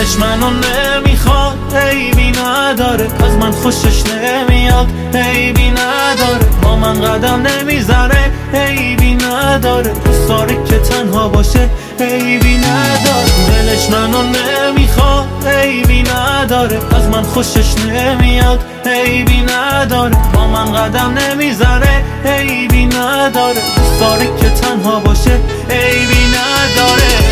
دلش منو نمیخواد، عیبی نداره، از من خوشش نمیاد، عیبی نداره، با من قدم نمیزنه، عیبی نداره، دوست داره که تنها باشه، عیبی نداره. دلش منو نمیخواد، عیبی نداره، از من خوشش نمیاد، عیبی نداره، با من قدم نمیزنه، عیبی نداره، دوست داره که تنها باشه، عیبی نداره.